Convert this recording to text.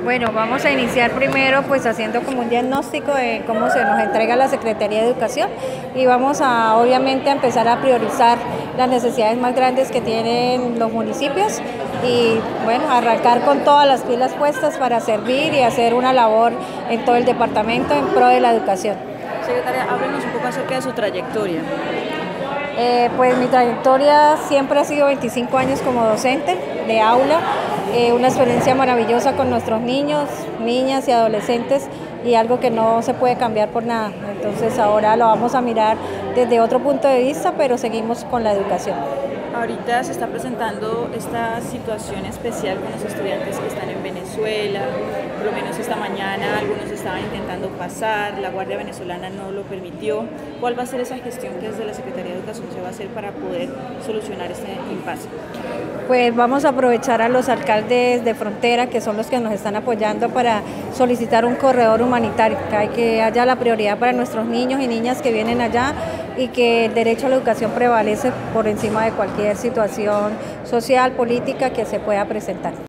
Bueno, vamos a iniciar primero pues haciendo como un diagnóstico de cómo se nos entrega la Secretaría de Educación y vamos a obviamente a empezar a priorizar las necesidades más grandes que tienen los municipios y bueno, arrancar con todas las pilas puestas para servir y hacer una labor en todo el departamento en pro de la educación. Secretaria, háblenos un poco acerca de su trayectoria. Pues mi trayectoria siempre ha sido 25 años como docente de aula, una experiencia maravillosa con nuestros niños, niñas y adolescentes y algo que no se puede cambiar por nada. Entonces ahora lo vamos a mirar desde otro punto de vista, pero seguimos con la educación. Ahorita se está presentando esta situación especial con los estudiantes que están en Venezuela, por lo menos esta mañana algunos estaban intentando pasar, la Guardia Venezolana no lo permitió. ¿Cuál va a ser esa gestión que desde la Secretaría de Educación se va a hacer para poder solucionar este impasse? Pues vamos a aprovechar a los alcaldes de frontera, que son los que nos están apoyando para solicitar un corredor humanitario, que haya la prioridad para nuestros niños y niñas que vienen allá y que el derecho a la educación prevalece por encima de cualquier situación social, política que se pueda presentar.